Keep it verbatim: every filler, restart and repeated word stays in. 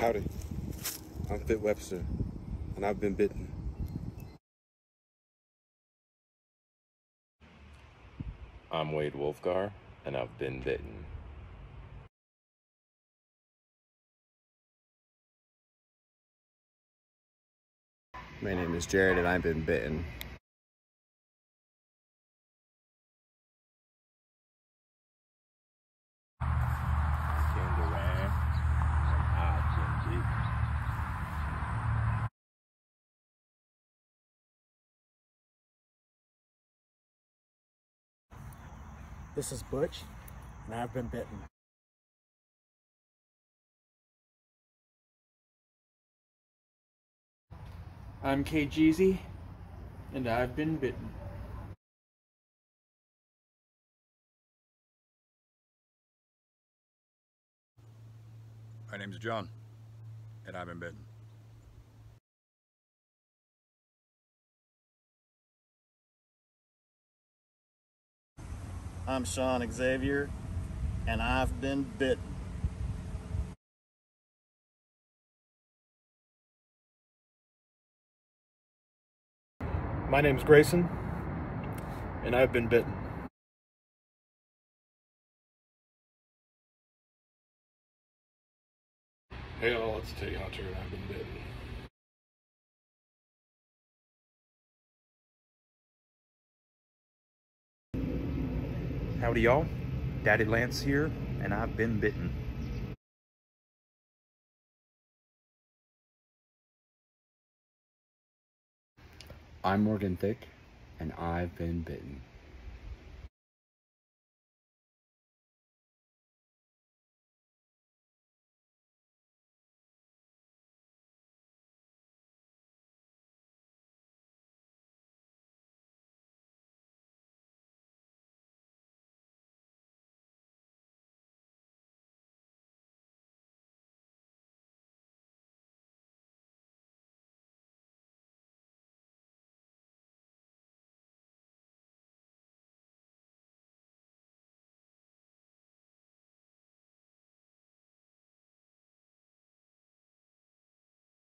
Howdy, I'm Fit Webster, and I've been bitten. I'm Wade Wolfgar, and I've been bitten. My name is Jared, and I've been bitten. This is Butch, and I've been bitten. I'm K Jeezy, and I've been bitten. My name's John, and I've been bitten. I'm Sean Xavier, and I've been bitten. My name's Grayson, and I've been bitten. Hey all, it's Tay Hunter, and I've been bitten. Howdy y'all, Daddy Lance here, and I've been bitten. I'm Morgan Thick, and I've been bitten.